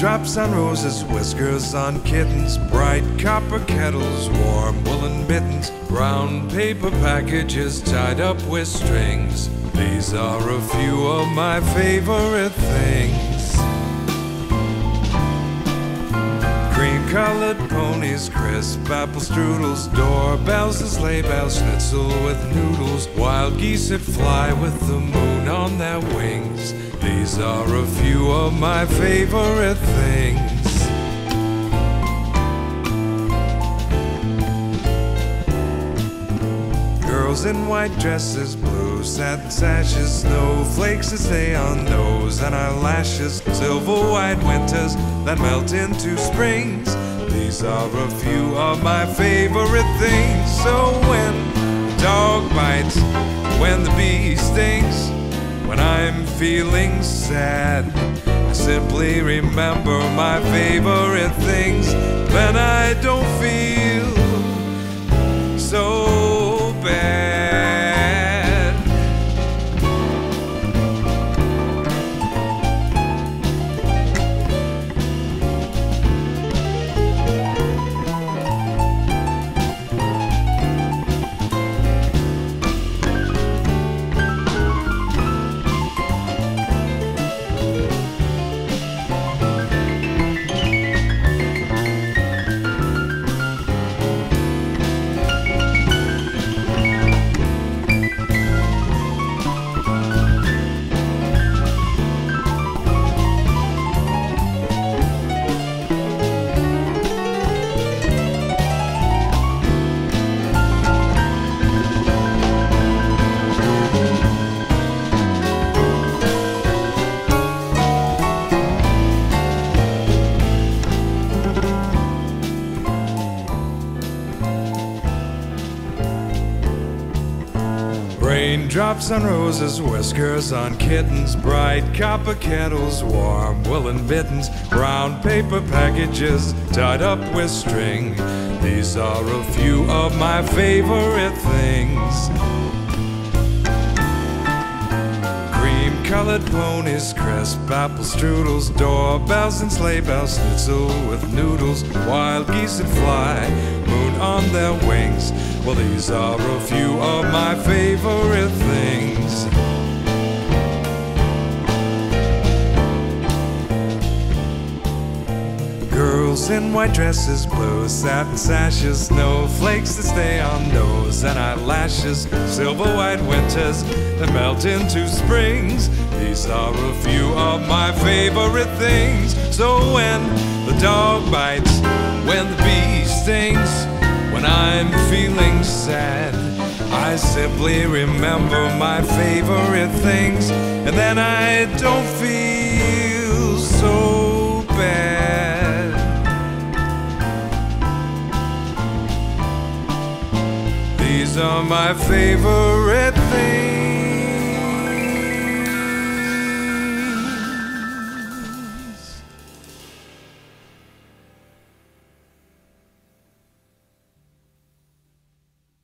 Raindrops on roses, whiskers on kittens, bright copper kettles, warm woolen mittens, brown paper packages tied up with strings. These are a few of my favorite things. Cream-colored ponies, crisp apple strudels, doorbells and sleigh bells, schnitzel with noodles, wild geese that fly with the moon on their wings. These are a few of my favorite things. Girls in white dresses, blue satin sashes, snowflakes that stay on nose and eyelashes, silver white winters that melt into springs. These are a few of my favorite things. So when the dog bites, when the bee stings, when I'm feeling sad, I simply remember my favorite things. Then I don't feel so bad. Raindrops on roses, whiskers on kittens, bright copper kettles, warm woolen mittens, brown paper packages tied up with string. These are a few of my favorite things. Cream-colored ponies, crisp apple strudels, doorbells and sleigh bells, schnitzel with noodles, wild geese that fly, moon on their wings. Well, these are a few of my favorite things. Girls in white dresses, blue satin sashes, snowflakes that stay on nose and eyelashes, silver white winters that melt into springs. These are a few of my favorite things. So when the dog bites, when the bee stings, when I'm feeling sad, I simply remember my favorite things, and then I don't feel so bad. These are my favorite